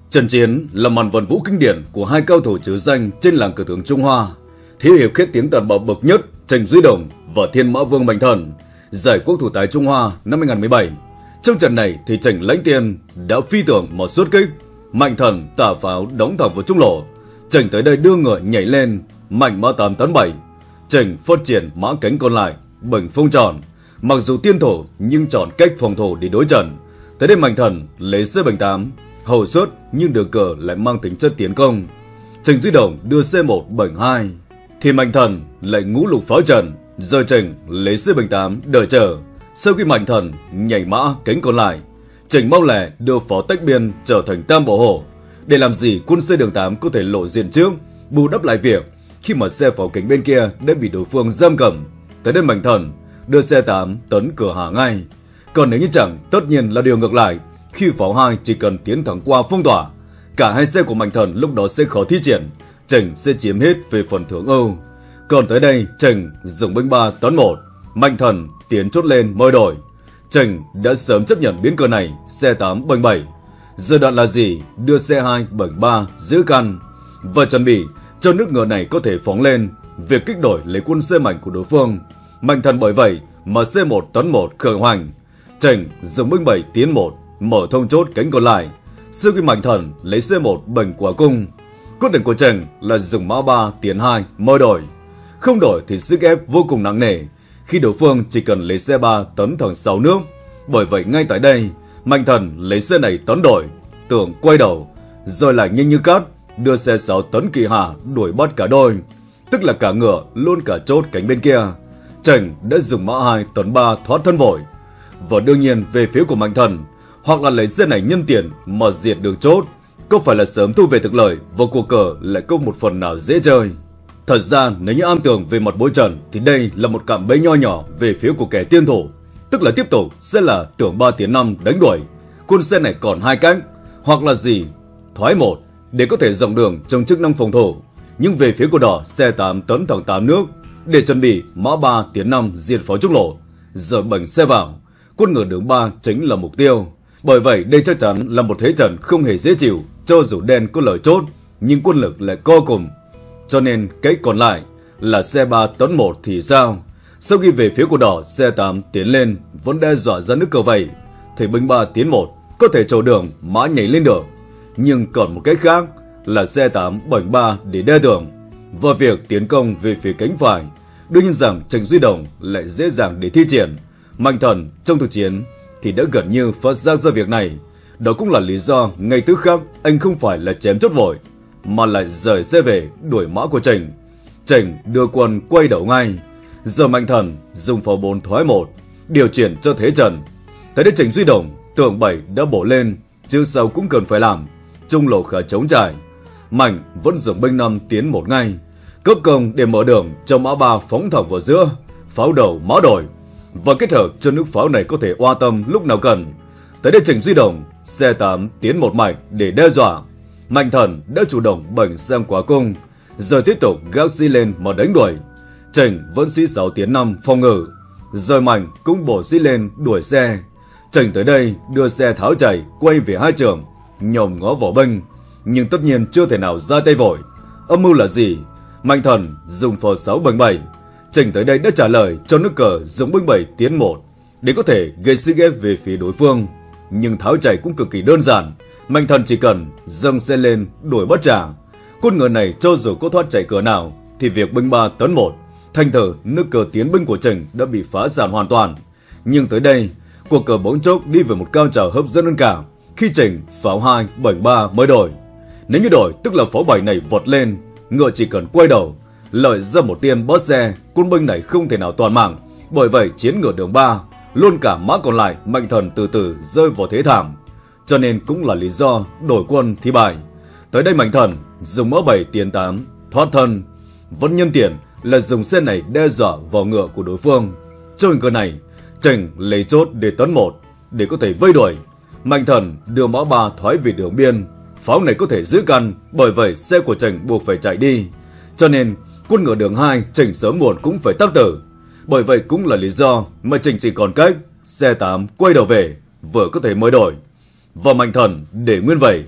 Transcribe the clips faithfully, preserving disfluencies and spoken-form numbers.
Trận chiến là màn vận vũ kinh điển của hai cao thủ trứ danh trên làng cờ tướng Trung Hoa, thiếu hiệp khét tiếng tàn bạo bậc nhất Trần Duy Đồng và Thiên Mã Vương Mạnh Thần, giải quốc thủ tài Trung Hoa năm hai không một bảy. Trong trận này thì Trần Lãnh Tiên đã phi tưởng một xuất kích, Mạnh Thần tả pháo đóng thẳng vào trung lộ. Trần tới đây đưa ngựa nhảy lên, mạnh mã tám tấn bảy. Trần phát triển mã cánh còn lại, bình phong tròn, mặc dù tiên thủ nhưng chọn cách phòng thủ để đối trận. Tới đây Mạnh Thần lấy C bảy tám, hậu suất nhưng đường cờ lại mang tính chất tiến công. Trần Duy Đồng đưa C một bảy hai, thì Mạnh Thần lại ngũ lục pháo trận, giờ Trần lấy C bảy tám đợi chờ. Sau khi Mạnh Thần nhảy mã cánh còn lại, Trần mau lẹ đưa pháo tách biên trở thành tam bảo hộ. Để làm gì quân C đường tám có thể lộ diện trước, bù đắp lại việc khi mà xe pháo cánh bên kia đã bị đối phương giam cầm. Tới đây Mạnh Thần đưa C tám tấn cửa hạ ngay. Còn nếu như chẳng, tất nhiên là điều ngược lại. Khi pháo hai chỉ cần tiến thẳng qua phong tỏa, cả hai xe của Mạnh Thần lúc đó sẽ khó thi triển, Trần sẽ chiếm hết về phần thưởng ưu. Còn tới đây Trần dùng binh ba tấn một, Mạnh Thần tiến chốt lên mời đổi. Trần đã sớm chấp nhận biến cờ này, C tám bảy bảy. Giờ đoạn là gì? Đưa C hai bảy ba giữ căn và chuẩn bị cho nước ngựa này có thể phóng lên, việc kích đổi lấy quân C mạnh của đối phương. Mạnh Thần bởi vậy mà C một tấn một khởi hoành. Trần dùng binh bảy tiến một, mở thông chốt cánh còn lại. Sau khi Mạnh Thần lấy C một bành quả cung, quyết định của Trần là dùng mã ba tiến hai mời đổi. Không đổi thì sức ép vô cùng nặng nề, khi đối phương chỉ cần lấy C ba tấn thẳng sáu nước. Bởi vậy ngay tại đây Mạnh Thần lấy C này tấn đổi, tưởng quay đầu rồi lại nhanh như cát đưa C sáu tấn kỳ hạ đuổi bắt cả đôi, tức là cả ngựa luôn cả chốt cánh bên kia. Trần đã dùng mã hai tấn ba thoát thân vội. Và đương nhiên về phía của Mạnh Thần, hoặc là lấy C này nhân tiền mà diệt được chốt, có phải là sớm thu về thực lợi và cuộc cờ lại có một phần nào dễ chơi. Thật ra nếu như am tường về mặt bối trận thì đây là một cạm bẫy nho nhỏ về phía của kẻ tiên thủ, tức là tiếp tục sẽ là tưởng ba tiến năm đánh đuổi. Quân C này còn hai cách, hoặc là gì thoái một để có thể rộng đường trong chức năng phòng thủ, nhưng về phía của đỏ C tám tấn thẳng tám nước để chuẩn bị mã ba tiến năm diệt pháo trúc lộ, giờ bành xe vào. Quân ngựa đường ba chính là mục tiêu. Bởi vậy đây chắc chắn là một thế trận không hề dễ chịu, cho dù đen có lời chốt nhưng quân lực lại co cùng. Cho nên cách còn lại là C ba tấn một thì sao? Sau khi về phía của đỏ C tám tiến lên vẫn đe dọa ra nước cờ vậy, thì binh ba tiến một có thể trầu đường mã nhảy lên được. Nhưng còn một cách khác là C tám bảy ba để đe tưởng. Và việc tiến công về phía cánh phải, đương nhiên rằng Trần Duy Đồng lại dễ dàng để thi triển. Mạnh Thần trong thực chiến thì đã gần như phát giác ra việc này. Đó cũng là lý do ngay tức khắc anh không phải là chém chốt vội, mà lại rời xe về đuổi mã của Trần. Trần đưa quân quay đầu ngay. Giờ Mạnh Thần dùng pháo bốn thoái một, điều chuyển cho thế trận. Thấy đến Trần Duy Đồng tưởng bảy đã bổ lên, chứ sau cũng cần phải làm. Trung lộ khá trống trải, Mạnh vẫn dùng binh năm tiến một ngay, cấp công để mở đường cho mã ba phóng thẳng vào giữa, pháo đầu mã đổi, và kết hợp cho nước pháo này có thể oa tâm lúc nào cần. Tới đây Trần Duy Đồng C tám tiến một mạch để đe dọa. Mạnh Thần đã chủ động bành sang quá cung, rồi tiếp tục gác sĩ lên mà đánh đuổi. Trần vẫn sĩ sáu tiến năm phòng ngự, rồi Mạnh cũng bổ sĩ lên đuổi xe. Trần tới đây đưa xe tháo chạy quay về hai trường, nhòm ngó vỏ binh, nhưng tất nhiên chưa thể nào ra tay vội. Âm mưu là gì? Mạnh Thần dùng pháo sáu bảy bảy. Trần tới đây đã trả lời cho nước cờ dùng binh bảy tiến một để có thể gây sức ép về phía đối phương. Nhưng tháo chạy cũng cực kỳ đơn giản, Mạnh Thần chỉ cần dâng xe lên đuổi bắt trả. Con ngựa này cho dù có thoát chạy cờ nào thì việc binh ba tấn một, thành thử nước cờ tiến binh của Trần đã bị phá sản hoàn toàn. Nhưng tới đây cuộc cờ bỗng chốc đi về một cao trào hấp dẫn hơn cả, khi Trần pháo hai bảy ba mới đổi. Nếu như đổi tức là pháo bảy này vọt lên, ngựa chỉ cần quay đầu lợi ra một tiên bớt xe, quân binh này không thể nào toàn mạng. Bởi vậy chiến ngựa đường ba luôn cả mã còn lại Mạnh Thần từ từ rơi vào thế thảm, cho nên cũng là lý do đổi quân thi bài. Tới đây Mạnh Thần dùng mã bảy tiến tám thoát thân, vẫn nhân tiền là dùng xe này đe dọa vào ngựa của đối phương. Trong cờ này Trần lấy chốt để tấn một để có thể vây đuổi. Mạnh Thần đưa mã ba thoái về đường biên, pháo này có thể giữ căn, bởi vậy xe của Trần buộc phải chạy đi. Cho nên quân ngựa đường hai Trần sớm muộn cũng phải tác tử. Bởi vậy cũng là lý do mà Trần chỉ còn cách C tám quay đầu về vừa có thể mới đổi. Và Mạnh Thần để nguyên vậy,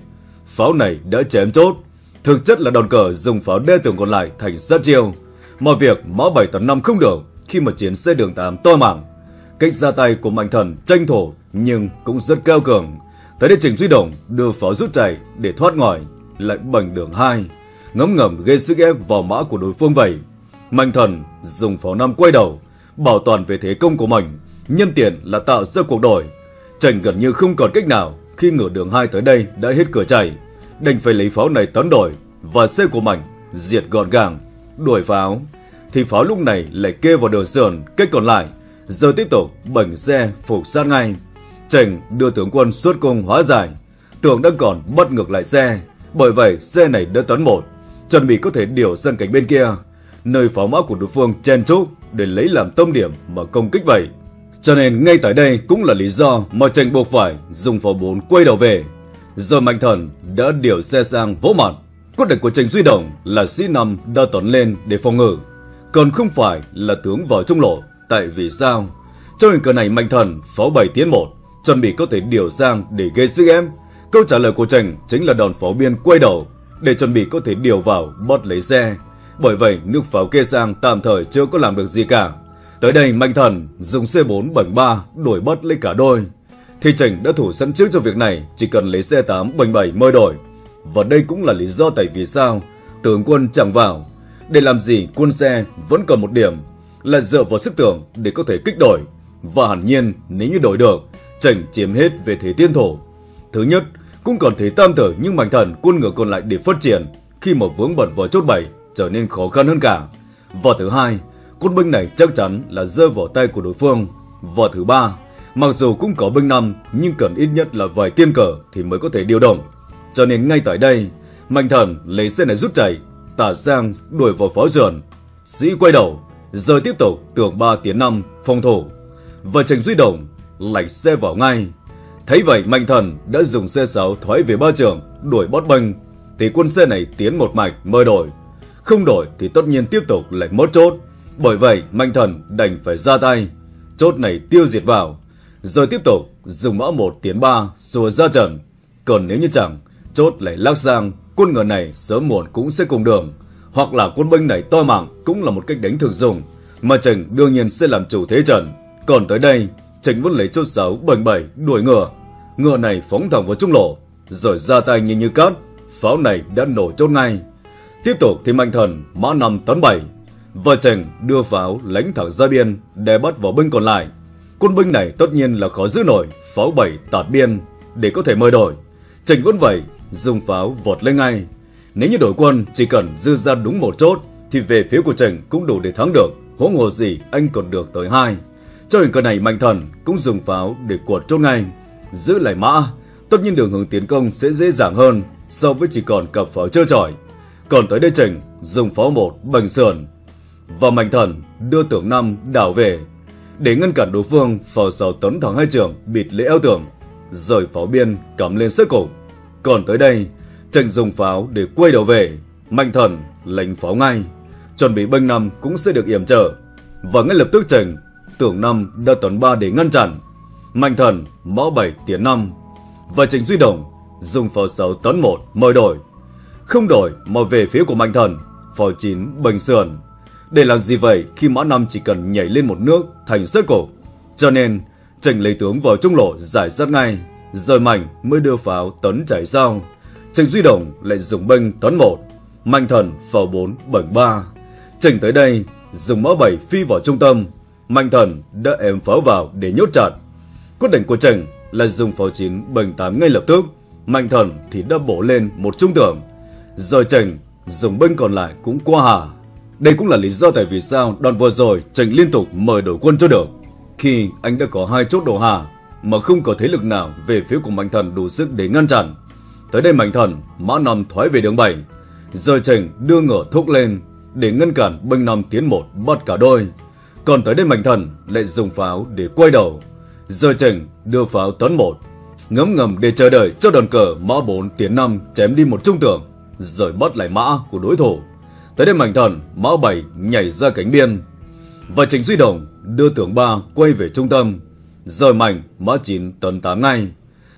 pháo này đã chém chốt. Thực chất là đòn cờ dùng pháo đe tường còn lại thành sát chiêu. Mà việc mã bảy tấn năm không được khi mà chiến xe đường tám to mảng. Cách ra tay của Mạnh Thần tranh thủ nhưng cũng rất cao cường. Tới đây Trịnh Duy Đồng đưa pháo rút chạy để thoát ngòi, lại bành đường hai, ngấm ngầm gây sức ép vào mã của đối phương vậy. Mạnh Thần dùng pháo năm quay đầu, bảo toàn về thế công của mình, nhân tiện là tạo ra cuộc đổi. Trịnh gần như không còn cách nào khi ngửa đường hai tới đây đã hết cửa chạy, đành phải lấy pháo này tấn đổi và xe của mình diệt gọn gàng. Đuổi pháo thì pháo lúc này lại kê vào đường sườn cách còn lại, giờ tiếp tục bành xe phục sát ngay. Trịnh đưa tướng quân xuất cung hóa giải, tưởng đang còn bắt ngược lại xe, bởi vậy xe này đã tấn một, chuẩn bị có thể điều sang cánh bên kia, nơi pháo mã của đối phương chen chúc để lấy làm tâm điểm mà công kích vậy. Cho nên ngay tại đây cũng là lý do mà Trịnh buộc phải dùng pháo bốn quay đầu về. Giờ Mạnh Thần đã điều xe sang vỗ mặt. Quyết định của Trịnh Duy Đồng là sĩ năm đã tấn lên để phòng ngự, còn không phải là tướng vào trung lộ. Tại vì sao? Trong hình cờ này Mạnh Thần pháo bảy tiến một, chuẩn bị có thể điều sang để gây sức ép. Câu trả lời của Trịnh chính là đòn pháo biên quay đầu để chuẩn bị có thể điều vào bắt lấy xe. Bởi vậy nước pháo kê sang tạm thời chưa có làm được gì cả. Tới đây Mạnh Thần dùng C bốn bành ba đuổi bắt lấy cả đôi, thì Trịnh đã thủ sẵn trước cho việc này, chỉ cần lấy C tám bành bảy mới đổi. Và đây cũng là lý do tại vì sao tướng quân chẳng vào. Để làm gì quân xe vẫn còn một điểm, là dựa vào sức tưởng để có thể kích đổi. Và hẳn nhiên nếu như đổi được, Trịnh chiếm hết về thế tiên thổ. Thứ nhất, cũng còn thế tam tử nhưng Mạnh Thần quân ngựa còn lại để phát triển khi mà vướng bận vào chốt bảy trở nên khó khăn hơn cả. Và thứ hai, quân binh này chắc chắn là rơi vào tay của đối phương. Và thứ ba, mặc dù cũng có binh năm nhưng cần ít nhất là vài tiên cờ thì mới có thể điều động. Cho nên ngay tại đây, Mạnh Thần lấy xe này rút chạy, tả sang đuổi vào pháo sườn. Sĩ quay đầu, rồi tiếp tục tường ba tiến năm phòng thủ. Và Trịnh Duy Đồng lạch xe vào ngay. Thấy vậy Mạnh Thần đã dùng xe sáu thoái về ba trường đuổi bót binh, thì quân xe này tiến một mạch mời đổi. Không đổi thì tất nhiên tiếp tục lại mất chốt. Bởi vậy Mạnh Thần đành phải ra tay, chốt này tiêu diệt vào, rồi tiếp tục dùng mã một tiến ba xua ra trận. Còn nếu như chẳng, chốt lại lắc sang, quân ngựa này sớm muộn cũng sẽ cùng đường, hoặc là quân binh này to mạng cũng là một cách đánh thực dụng, mà Trịnh đương nhiên sẽ làm chủ thế trận. Còn tới đây Trịnh vẫn lấy chốt sáu bành bảy đuổi ngựa, ngựa này phóng thẳng vào trung lộ, rồi ra tay như như cát, pháo này đã nổ chốt ngay. Tiếp tục thì Mạnh Thần mã năm tấn bảy, và Trịnh đưa pháo lánh thẳng ra biên để bắt vào binh còn lại. Quân binh này tất nhiên là khó giữ nổi pháo bảy tạt biên để có thể mời đổi. Trịnh vẫn vậy, dùng pháo vọt lên ngay. Nếu như đổi quân chỉ cần dư ra đúng một chốt thì về phía của Trịnh cũng đủ để thắng được, huống hồ gì anh còn được tới hai. Cho đến cái này Mạnh Thần cũng dùng pháo để quật chốt ngay, giữ lại mã. Tất nhiên đường hướng tiến công sẽ dễ dàng hơn so với chỉ còn cặp pháo trơ trọi. Còn tới đây Trịnh dùng pháo một bành sườn, và Mạnh Thần đưa tưởng năm đảo về để ngăn cản đối phương pháo sáu tấn thẳng hai trường bịt lấy eo tường, rời pháo biên cắm lên sức cục. Còn tới đây Trịnh dùng pháo để quay đầu về, Mạnh Thần lệnh pháo ngay, chuẩn bị binh năm cũng sẽ được yểm trợ. Và ngay lập tức Trịnh tưởng năm đã tấn ba để ngăn chặn, Mạnh Thần mã bảy tiến năm, và Trịnh Duy Đồng dùng pháo sáu tấn một mời đổi. Không đổi mà về phía của Mạnh Thần pháo chín bành sườn. Để làm gì vậy khi mã năm chỉ cần nhảy lên một nước thành sức cục. Cho nên Trịnh lấy tướng vào trung lộ giải sát ngay, rồi Mạnh mới đưa pháo tấn chạy sau. Trịnh Duy Đồng lại dùng binh tấn một, Mạnh Thần pháo bốn bành ba. Trịnh tới đây dùng mã bảy phi vào trung tâm, Mạnh Thần đã ém pháo vào để nhốt chặt. Quyết định của Trịnh là dùng pháo chín bành tám ngay lập tức, Mạnh Thần thì đã bổ lên một trung tưởng, rồi Trịnh dùng binh còn lại cũng qua hà. Đây cũng là lý do tại vì sao đoạn vừa rồi Trịnh liên tục mời đổi quân cho được, khi anh đã có hai chốt đổ hà mà không có thế lực nào về phía của Mạnh Thần đủ sức để ngăn chặn. Tới đây Mạnh Thần mã năm thoái về đường bảy, rồi Trịnh đưa ngựa thúc lên để ngăn cản binh năm tiến một bắt cả đôi. Còn tới đây Mạnh Thần lại dùng pháo để quay đầu, rồi Trịnh đưa pháo tấn một, ngấm ngầm để chờ đợi cho đòn cờ mã bốn tiến năm chém đi một trung tưởng, rồi bắt lại mã của đối thủ. Tới đây Mạnh Thần mã bảy nhảy ra cánh biên, và Trịnh Duy Đồng đưa tưởng ba quay về trung tâm, rồi Mạnh mã chín tấn tám ngay.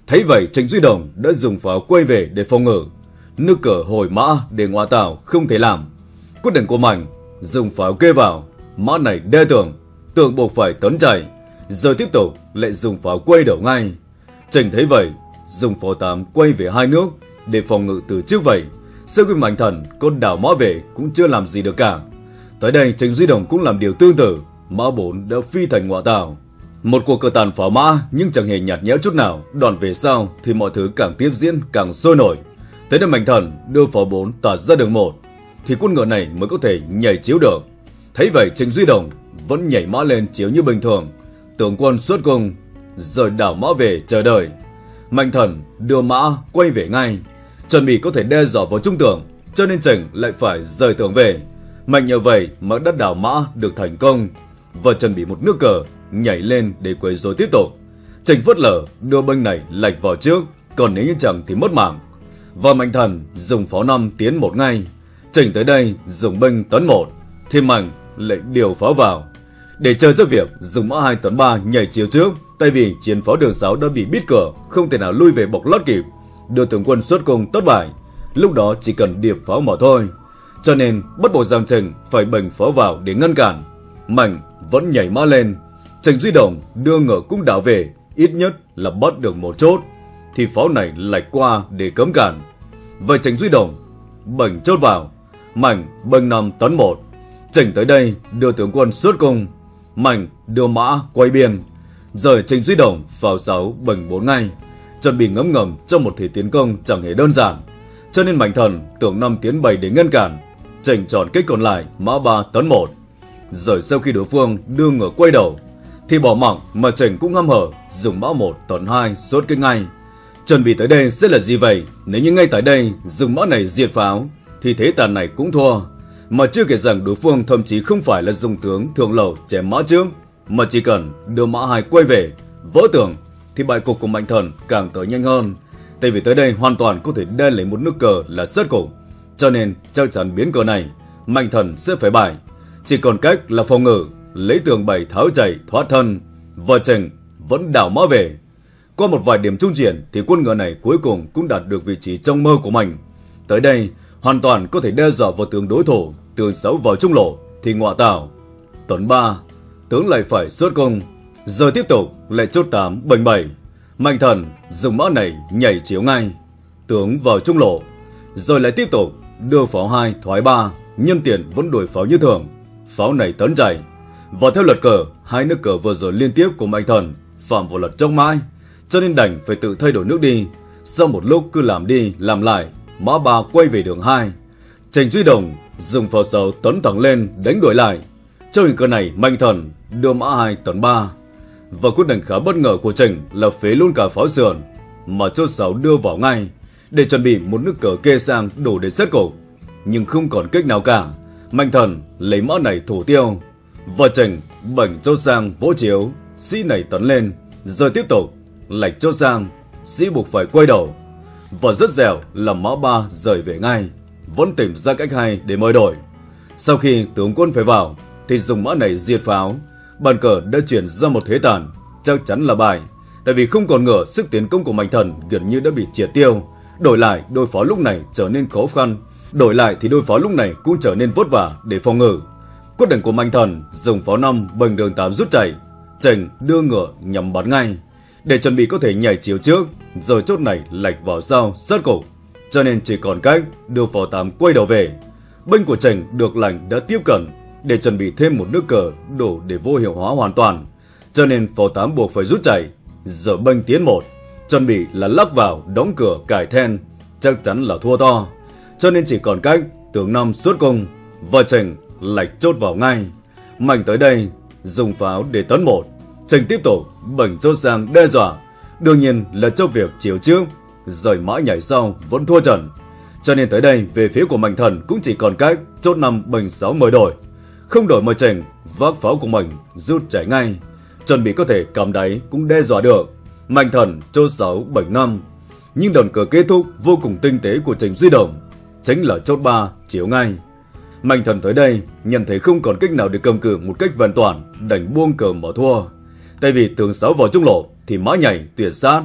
Thấy vậy, Trịnh Duy Đồng đã dùng pháo quay về để phòng ngự. Nước cờ hồi mã để Ngoại Tảo không thể làm. Quyết định của Mạnh dùng pháo kê vào, mã này đe Tường, Tường buộc phải tấn chạy, rồi tiếp tục lại dùng pháo quay đầu ngay. Trịnh thấy vậy, dùng pháo tám quay về hai nước để phòng ngự từ trước vậy. Sau khi Mạnh Thần có đảo mã về cũng chưa làm gì được cả. Tới đây Trịnh Duy Đồng cũng làm điều tương tự, mã bốn đã phi thành Ngoại Tảo. Một cuộc cờ tàn pháo mã nhưng chẳng hề nhạt nhẽo chút nào. Đoạn về sau thì mọi thứ càng tiếp diễn càng sôi nổi. Tới đây Mạnh Thần đưa pháo bốn tạt ra đường một thì quân ngựa này mới có thể nhảy chiếu được. Thấy vậy Trịnh Duy Đồng vẫn nhảy mã lên chiếu như bình thường. Tướng quân xuất cung rồi đảo mã về chờ đợi. Mạnh Thần đưa mã quay về ngay, chuẩn bị có thể đe dọa vào trung tướng, cho nên Trịnh lại phải rời tướng về. Mạnh nhờ vậy mà đã đảo mã được thành công và chuẩn bị một nước cờ nhảy lên để quấy rối tiếp tục. Trịnh phớt lờ đưa binh này lệch vào trước, còn nếu như chẳng thì mất mạng. Và Mạnh Thần dùng pháo năm tiến một ngay. Trịnh tới đây dùng binh tấn một thì Mạnh lại điều pháo vào để chờ cho việc dùng mã hai tấn ba nhảy chiếu trước. Tại vì chiến pháo đường sáu đã bị bít cửa, không thể nào lui về bọc lót kịp, đưa tướng quân xuất cung thất bại. Lúc đó chỉ cần điệp pháo mà thôi, cho nên bắt buộc Giang Trịnh phải bành pháo vào để ngăn cản. Mạnh vẫn nhảy mã lên. Trịnh Duy Đồng đưa ngựa cũng đảo về, ít nhất là bắt được một chốt thì pháo này lạch qua để cấm cản. Vậy Trịnh Duy Đồng bành chốt vào, Mạnh bành năm tấn một. Trịnh tới đây đưa tướng quân xuất cung, Mạnh đưa mã quay biên, rồi Trịnh Duy Đồng pháo sáu bành bốn ngay, chuẩn bị ngấm ngầm trong một thế tiến công chẳng hề đơn giản. Cho nên Mạnh Thần tưởng năm tiến bảy để ngăn cản. Trịnh chọn cách còn lại mã ba tấn một. Rồi sau khi đối phương đưa ngựa quay đầu thì bỏ mặc mà Trịnh cũng ngâm hở dùng mã một tấn hai xuất kích ngay. Chuẩn bị tới đây sẽ là gì vậy? Nếu như ngay tại đây dùng mã này diệt pháo thì thế tàn này cũng thua. Mà chưa kể rằng đối phương thậm chí không phải là dùng tướng thượng lầu chém mã trước, mà chỉ cần đưa mã hai quay về vỡ tường thì bại cục của Mạnh Thần càng tới nhanh hơn. Tại vì tới đây hoàn toàn có thể đe lấy một nước cờ là rất cục, cho nên chắc chắn biến cờ này Mạnh Thần sẽ phải bại. Chỉ còn cách là phòng ngự, lấy tường bảy tháo chạy thoát thân. Và Trịnh vẫn đảo mã về. Qua một vài điểm trung chuyển thì quân ngựa này cuối cùng cũng đạt được vị trí trong mơ của mình. Tới đây hoàn toàn có thể đe dọa vào tướng đối thủ. Tướng sáu vào trung lộ thì Ngoại Tảo tuấn ba, tướng lại phải xuất cung, rồi tiếp tục lại chốt tám bành bảy. Mạnh Thần dùng mã này nhảy chiếu ngay, tướng vào trung lộ, rồi lại tiếp tục đưa pháo hai thoái ba, nhân tiện vẫn đuổi pháo như thường. Pháo này tấn chạy và theo luật cờ, hai nước cờ vừa rồi liên tiếp của Mạnh Thần phạm vào luật trong mãi, cho nên đành phải tự thay đổi nước đi. Sau một lúc cứ làm đi làm lại, mã ba quay về đường hai. Trịnh Duy Đồng dùng pháo sáu tấn thẳng lên đánh đuổi lại. Trong hình cờ này Mạnh Thần đưa mã hai tấn ba. Và quyết định khá bất ngờ của Trịnh là phế luôn cả pháo sườn mà chốt sáu đưa vào ngay để chuẩn bị một nước cờ kê sang đổ để xét cục. Nhưng không còn cách nào cả, Mạnh Thần lấy mã này thủ tiêu và Trịnh bảnh chốt sang vỗ chiếu, sĩ này tấn lên, rồi tiếp tục lạch chốt sang, sĩ buộc phải quay đầu và rất dẻo là mã ba rời về ngay, vẫn tìm ra cách hay để mời đổi. Sau khi tướng quân phải vào thì dùng mã này diệt pháo. Bàn cờ đã chuyển ra một thế tàn, chắc chắn là bài. Tại vì không còn ngờ sức tiến công của Mạnh Thần gần như đã bị triệt tiêu. Đổi lại đôi pháo lúc này trở nên khó khăn, đổi lại thì đôi pháo lúc này cũng trở nên vất vả để phòng ngự. Quyết định của Mạnh Thần dùng pháo năm bành đường tám rút chạy. Trịnh đưa ngựa nhắm bắn ngay để chuẩn bị có thể nhảy chiếu trước, rồi chốt này lạch vào sau sát cục, cho nên chỉ còn cách đưa pháo tám quay đầu về. Binh của Trịnh được lệnh đã tiếp cận để chuẩn bị thêm một nước cờ đổ để vô hiệu hóa hoàn toàn, cho nên pháo tám buộc phải rút chạy. Giờ binh tiến một, chuẩn bị là lắc vào đóng cửa cải then, chắc chắn là thua to, cho nên chỉ còn cách tướng năm xuất cung và Trịnh lạch chốt vào ngay. Mạnh tới đây dùng pháo để tấn một, Trịnh tiếp tục bành chốt sang đe dọa, đương nhiên là cho việc chiếu trước rồi mã nhảy sau vẫn thua trận, cho nên tới đây về phía của Mạnh Thần cũng chỉ còn cách chốt năm bành sáu mời đổi. Không đổi mời Trịnh vác pháo của mình rút chạy ngay, chuẩn bị có thể cầm đáy cũng đe dọa được. Mạnh Thần chốt sáu bành năm, nhưng đòn cờ kết thúc vô cùng tinh tế của Trịnh Duy Đồng chính là chốt ba chiếu ngay. Mạnh Thần tới đây nhận thấy không còn cách nào để cầm cự một cách hoàn toàn, đành buông cờ mở thua. Tại vì tướng sáu vào trung lộ thì mã nhảy tuyệt sát,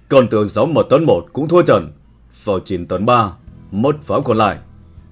Còn tướng sáu một tấn một cũng thua trận, pháo chín tấn ba, mất pháo còn lại.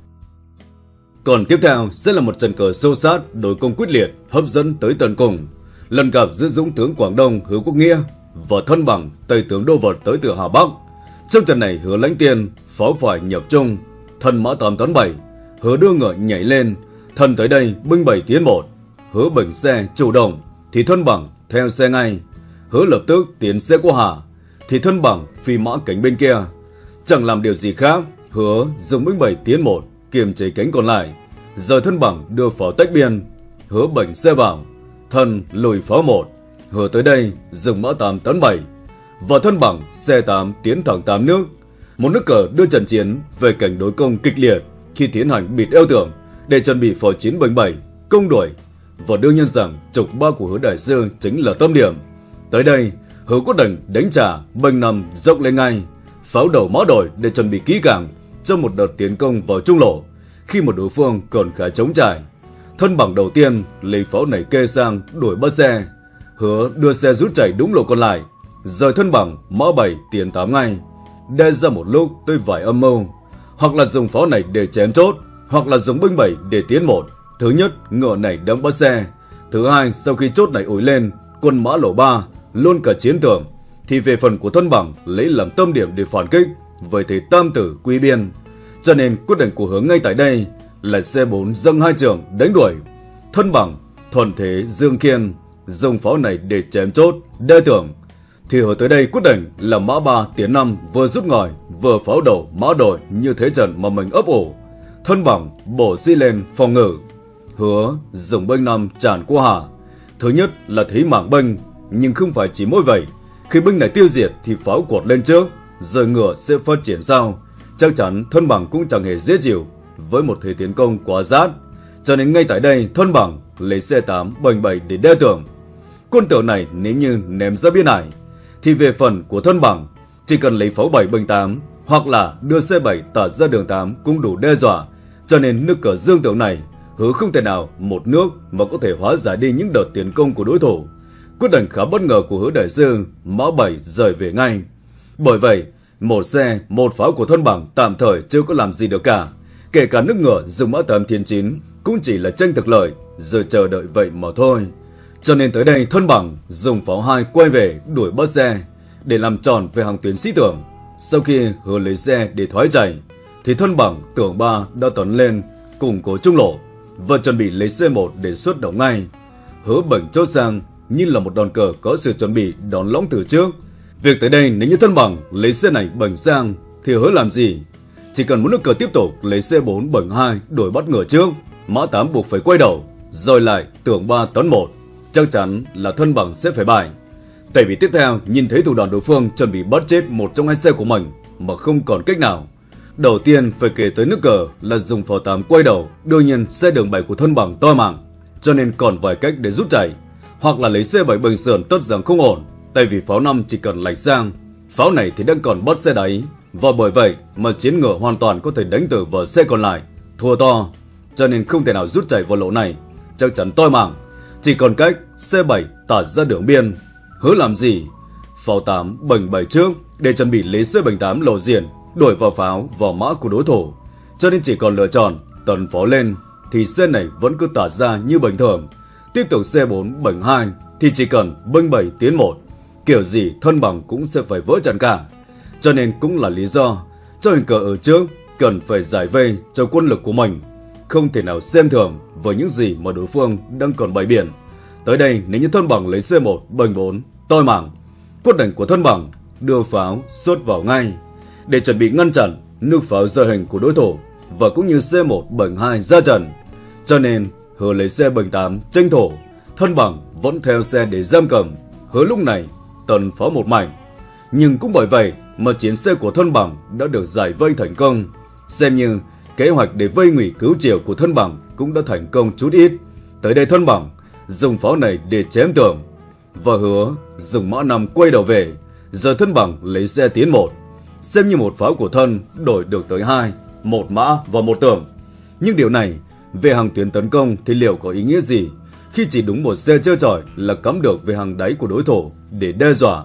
Còn tiếp theo sẽ là một trận cờ sâu sát, đối công quyết liệt, hấp dẫn tới tận cùng. Lần gặp giữa dũng tướng Quảng Đông Hứa Quốc Nghĩa và thân bằng Tây tướng Đô Vật tới từ Hà Bắc. Trong trận này Hứa lãnh tiền, pháo phải nhập trung, thân mã tám tấn bảy, Hứa đưa ngựa nhảy lên, thân tới đây binh bảy tiến một. Hứa bình xe chủ động thì thân bằng theo xe ngay. Hứa lập tức tiến xe qua Hà thì thân bằng phi mã cánh bên kia. Chẳng làm điều gì khác, Hứa dùng binh bảy tiến một kiềm chế cánh còn lại. Giờ thân bằng đưa pháo tách biên, Hứa bình xe vào, thân lùi pháo một. Hứa tới đây dùng mã tám tấn bảy và thân bằng xe tám tiến thẳng tám nước. Một nước cờ đưa trận chiến về cảnh đối công kịch liệt khi tiến hành bịt eo tường để chuẩn bị pháo chín bình bảy công đuổi. Và đương nhiên rằng trục ba của Hứa Đại Sư chính là tâm điểm. Tới đây Hứa quyết định đánh trả bình năm dốc lên ngay, pháo đầu mã đổi để chuẩn bị kỹ càng cho một đợt tiến công vào trung lộ khi một đối phương còn khá trống trải. Thân bằng đầu tiên lấy pháo này kê sang đuổi bắt xe. Hứa đưa xe rút chạy đúng lộ còn lại, rời thân bằng mã bảy tiến tám ngay. Đe ra một lúc tới vài âm mưu, hoặc là dùng pháo này để chém chốt, hoặc là dùng binh bảy để tiến một. Thứ nhất, ngựa này đang bắt xe. Thứ hai, sau khi chốt này ủi lên, quân mã lộ ba luôn cả chiến tường, thì về phần của thân bằng lấy làm tâm điểm để phản kích với thế tam tử quy biên. Cho nên quyết định của Hứa ngay tại đây là xe bốn dâng hai trường đánh đuổi. Thân bằng thuận thế dương kiên dùng pháo này để chém chốt đe tưởng, thì Hứa tới đây quyết định là mã ba tiến năm vừa rút ngòi vừa pháo đầu mã đội như thế trận mà mình ấp ủ. Thân bằng bổ di lên phòng ngự. Hứa dùng binh năm tràn qua Hà. Thứ nhất là thấy mảng binh, nhưng không phải chỉ mỗi vậy. Khi binh này tiêu diệt thì pháo quật lên trước, rồi ngựa sẽ phát triển sau. Chắc chắn thân bằng cũng chẳng hề dễ chịu với một thế tiến công quá rát. Cho nên ngay tại đây thân bằng lấy xe tám bình bảy để đe tưởng. Quân tưởng này nếu như ném ra biên hải, thì về phần của thân bằng chỉ cần lấy pháo bảy bình tám hoặc là đưa xe bảy tạt ra đường tám cũng đủ đe dọa. Cho nên nước cờ dương tưởng này Hứa không thể nào một nước mà có thể hóa giải đi những đợt tiến công của đối thủ. Quyết định khá bất ngờ của Hứa Đại Sư, mã bảy rời về ngay. Bởi vậy một xe một pháo của thân bằng tạm thời chưa có làm gì được cả. Kể cả nước ngựa dùng mã tám thiên chín cũng chỉ là tranh thực lợi rồi chờ đợi vậy mà thôi. Cho nên tới đây thân bằng dùng pháo hai quay về đuổi bắt xe để làm tròn về hàng tuyến sĩ tưởng. Sau khi Hứa lấy xe để thoái chạy thì thân bằng tưởng ba đã tấn lên củng cố trung lộ và chuẩn bị lấy xe một để xuất động ngay. Hứa bình chốt sang như là một đòn cờ có sự chuẩn bị đón lõng từ trước. Việc tới đây nếu như thân bằng lấy xe này bình sang thì Hứa làm gì? Chỉ cần muốn nước cờ tiếp tục lấy xe bốn bình hai đuổi bắt ngựa trước, mã tám buộc phải quay đầu, rồi lại tưởng ba tấn một. Chắc chắn là thân bằng sẽ phải bại. Tại vì tiếp theo nhìn thấy thủ đoạn đối phương chuẩn bị bắt chết một trong hai xe của mình mà không còn cách nào. Đầu tiên phải kể tới nước cờ là dùng pháo tám quay đầu. Đương nhiên xe đường bảy của thân bằng to mạng, cho nên còn vài cách để rút chạy, hoặc là lấy xe bảy bình sườn tất rằng không ổn. Tại vì pháo năm chỉ cần lạch sang, pháo này thì đang còn bắt xe đáy, và bởi vậy mà chiến ngựa hoàn toàn có thể đánh từ vào xe còn lại, thua to. Cho nên không thể nào rút chạy vào lỗ này, chắc chắn toi mạng. Chỉ còn cách xe bảy tạt ra đường biên. Hứa làm gì? Pháo tám bình bảy trước để chuẩn bị lấy xe bình tám lộ diện đuổi vào pháo vào mã của đối thủ. Cho nên chỉ còn lựa chọn tấn pháo lên thì xe này vẫn cứ tạt ra như bình thường. Tiếp tục xe bốn bình hai thì chỉ cần binh bảy tiến một, kiểu gì thân bằng cũng sẽ phải vỡ trận cả. Cho nên cũng là lý do cho hình cờ ở trước cần phải giải vây cho quân lực của mình, không thể nào xem thường với những gì mà đối phương đang còn bày biển. Tới đây nếu như thân bằng lấy xe một bình bốn toi mạng, quyết định của thân bằng đưa pháo xuất vào ngay để chuẩn bị ngăn chặn nước pháo rời hình của đối thủ, và cũng như xe một bình hai ra trận. Cho nên Hứa lấy xe bình tám tranh thủ, thân bằng vẫn theo xe để giam cầm. Hứa lúc này tấn pháo một mảnh, nhưng cũng bởi vậy mà chiến xe của thân bằng đã được giải vây thành công, xem như kế hoạch để vây ngụy cứu chiều của thân bằng cũng đã thành công chút ít. Tới đây thân bằng dùng pháo này để chém tường, và Hứa dùng mã năm quay đầu về. Giờ thân bằng lấy xe tiến một, xem như một pháo của thân đổi được tới hai, một mã và một tường. Nhưng điều này về hàng tuyến tấn công thì liệu có ý nghĩa gì khi chỉ đúng một xe chơi chọi là cắm được về hàng đáy của đối thủ để đe dọa?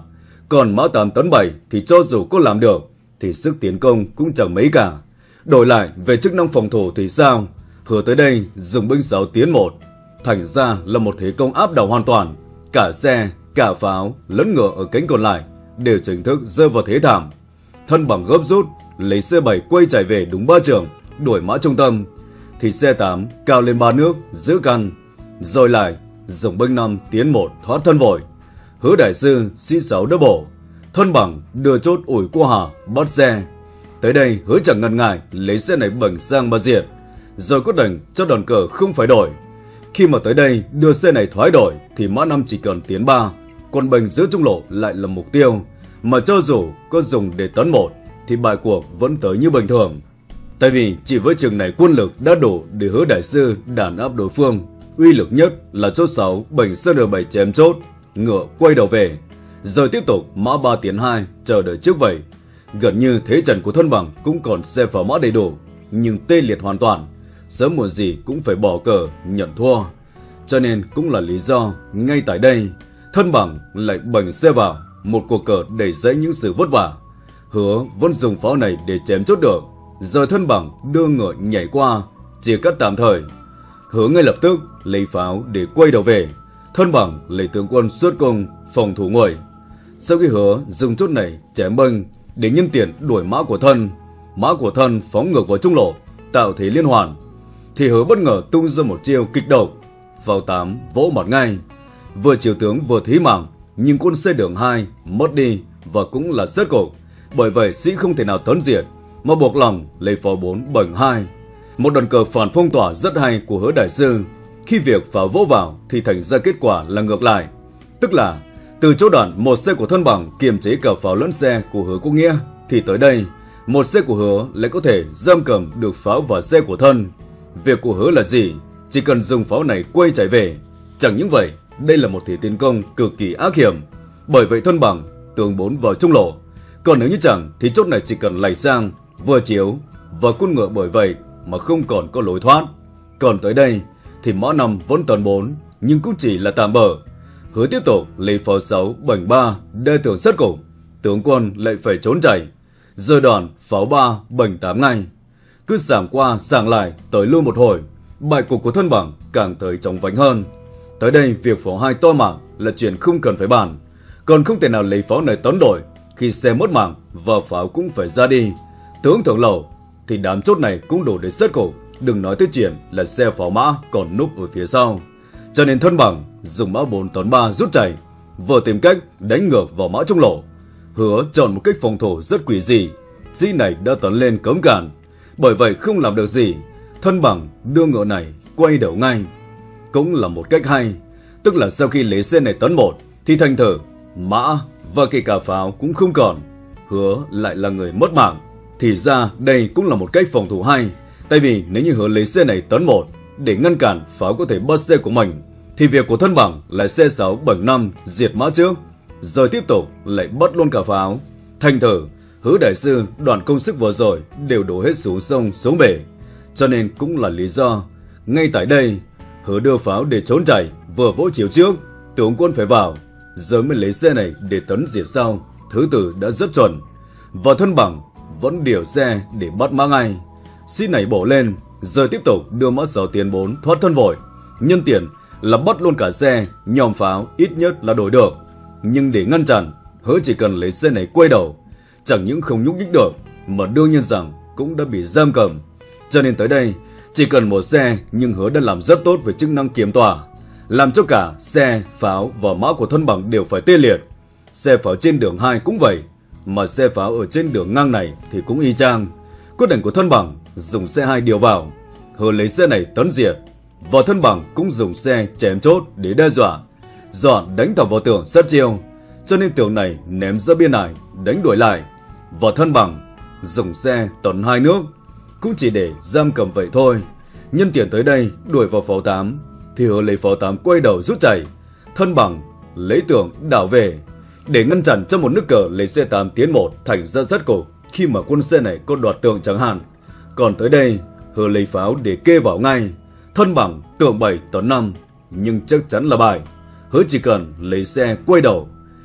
Còn mã tám tấn bảy thì cho dù có làm được thì sức tiến công cũng chẳng mấy cả. Đổi lại về chức năng phòng thủ thì sao? Hứa tới đây dùng binh sáu tiến một, thành ra là một thế công áp đảo hoàn toàn. Cả xe, cả pháo, lẫn ngựa ở cánh còn lại đều chính thức rơi vào thế thảm. Thân bằng gấp rút, lấy xê bảy quay chạy về đúng ba trường, đuổi mã trung tâm. Thì xê tám cao lên ba nước, giữ căn. Rồi lại dùng binh năm tiến một thoát thân vội. Hứa đại sư xê sáu đỡ bổ. Thân bằng đưa chốt ủi qua hà, bắt xe. Tới đây Hứa chẳng ngần ngại lấy xe này bẩn sang ba diệt. Rồi quyết định cho đòn cờ không phải đổi. Khi mà tới đây đưa xe này thoái đổi thì mã năm chỉ cần tiến ba, còn bình giữa trung lộ lại là mục tiêu. Mà cho dù có dùng để tấn một thì bại cuộc vẫn tới như bình thường. Tại vì chỉ với chừng này quân lực đã đủ để Hứa đại sư đàn áp đối phương. Uy lực nhất là chốt sáu bình sơ rờ bảy chém chốt, ngựa quay đầu về. Rồi tiếp tục mã ba tiến hai chờ đợi trước vậy. Gần như thế trận của thân bằng cũng còn xe pháo mã đầy đủ, nhưng tê liệt hoàn toàn. Sớm muộn gì cũng phải bỏ cờ nhận thua. Cho nên cũng là lý do ngay tại đây thân bằng lại bành xe vào một cuộc cờ đầy dẫy những sự vất vả. Hứa vẫn dùng pháo này để chém chốt được. Giờ thân bằng đưa ngựa nhảy qua, chia cắt tạm thời. Hứa ngay lập tức lấy pháo để quay đầu về. Thân bằng lấy tướng quân xuất công phòng thủ nguội. Sau khi Hứa dùng chốt này chém bênh để nhân tiện đuổi mã của thân, mã của thân phóng ngược vào trung lộ tạo thế liên hoàn, thì Hứa bất ngờ tung ra một chiêu kịch độc. Pháo tám vỗ mặt ngay, vừa chiếu tướng vừa thí mạng, nhưng quân xe đường hai mất đi và cũng là rất cục. Bởi vậy sĩ không thể nào tấn diệt, mà buộc lòng lấy pháo bốn bẩn hai. Một đòn cờ phản phong tỏa rất hay của Hứa đại sư. Khi việc pháo vỗ vào thì thành ra kết quả là ngược lại, tức là từ chỗ đoạn một xe của thân bằng kiềm chế cả pháo lẫn xe của Hứa Quốc Nghĩa, thì tới đây một xe của Hứa lại có thể giam cầm được pháo và xe của thân. Việc của Hứa là gì? Chỉ cần dùng pháo này quay chạy về. Chẳng những vậy, đây là một thế tiến công cực kỳ ác hiểm. Bởi vậy thân bằng tường bốn vào trung lộ. Còn nếu như chẳng thì chốt này chỉ cần lạch sang vừa chiếu và quân ngựa bởi vậy mà không còn có lối thoát. Còn tới đây thì mã năm vẫn tấn bốn, nhưng cũng chỉ là tạm bỡ. Hứa tiếp tục lấy pháo sáu bành ba đe tưởng rất cục, tướng quân lại phải trốn chạy. Giờ đòn pháo ba bành tám ngay, cứ sảng qua sảng lại tới lui một hồi, bại cục của thân bằng càng tới chóng vánh hơn. Tới đây việc pháo hai to mạng là chuyện không cần phải bàn, còn không thể nào lấy pháo này tấn đổi khi xe mất mạng và pháo cũng phải ra đi. Tướng thượng lầu thì đám chốt này cũng đổ đến rất cục, đừng nói tới chuyện là xe pháo mã còn núp ở phía sau. Cho nên thân bằng dùng mã bốn tấn ba rút chạy, vừa tìm cách đánh ngược vào mã trung lộ. Hứa chọn một cách phòng thủ rất quỷ dị, sĩ này đã tấn lên cấm cản, bởi vậy không làm được gì. Thân bằng đưa ngựa này quay đầu ngay, cũng là một cách hay, tức là sau khi lấy xe này tấn một thì thành thử mã và kể cả pháo cũng không còn. Hứa lại là người mất mạng. Thì ra đây cũng là một cách phòng thủ hay, tại vì nếu như Hứa lấy xe này tấn một để ngăn cản pháo có thể bắt xe của mình, thì việc của thân bằng là xe sáu bẩn năm diệt mã trước, rồi tiếp tục lại bắt luôn cả pháo. Thành thử Hứa đại sư đoàn công sức vừa rồi đều đổ hết xuống sông xuống bể. Cho nên cũng là lý do ngay tại đây Hứa đưa pháo để trốn chạy, vừa vỗ chiếu trước, tướng quân phải vào, rồi mới lấy xe này để tấn diệt sau. Thứ tự đã rất chuẩn, và thân bằng vẫn điều xe để bắt mã ngay. Sĩ này bổ lên, rồi tiếp tục đưa mã sáu tiến bốn thoát thân vội. Nhân tiền là bắt luôn cả xe, nhòm pháo ít nhất là đổi được. Nhưng để ngăn chặn, Hứa chỉ cần lấy xe này quay đầu, chẳng những không nhúc nhích được mà đương nhiên rằng cũng đã bị giam cầm. Cho nên tới đây chỉ cần một xe, nhưng Hứa đã làm rất tốt về chức năng kiểm tỏa, làm cho cả xe, pháo và mã của thân bằng đều phải tê liệt. Xe pháo trên đường hai cũng vậy, mà xe pháo ở trên đường ngang này thì cũng y chang. Quyết định của thân bằng dùng xe hai điều vào, Hứa lấy xe này tấn diệt, và thân bằng cũng dùng xe chém chốt để đe dọa, dọn đánh thẳng vào tường sát chiêu. Cho nên tường này ném ra biên ải đánh đuổi lại, và thân bằng dùng xe tấn hai nước cũng chỉ để giam cầm vậy thôi. Nhân tiện tới đây đuổi vào pháo tám thì Hứa lấy pháo tám quay đầu rút chạy, thân bằng lấy tường đảo về để ngăn chặn cho một nước cờ lấy xe tám tiến một thành ra rất cục khi mà quân xe này có đoạt tường chẳng hạn. Còn tới đây Hứa lấy pháo để kê vào ngay, thân bằng tường bảy tấn năm, nhưng chắc chắn là bài. Hứa chỉ cần lấy xe quay đầu,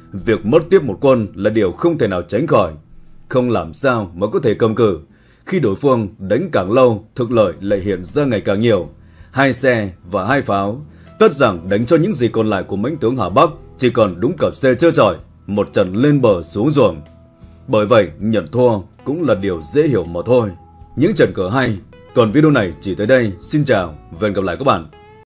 việc mất tiếp một quân là điều không thể nào tránh khỏi. Không làm sao mà có thể cầm cự. Khi đối phương đánh càng lâu, thực lợi lại hiện ra ngày càng nhiều. Hai xe và hai pháo, tất rằng đánh cho những gì còn lại của mãnh tướng Hà Bắc chỉ còn đúng cặp xe trơ trọi, một trận lên bờ xuống ruộng. Bởi vậy, nhận thua cũng là điều dễ hiểu mà thôi. Những trận cờ hay. Còn video này chỉ tới đây. Xin chào và hẹn gặp lại các bạn.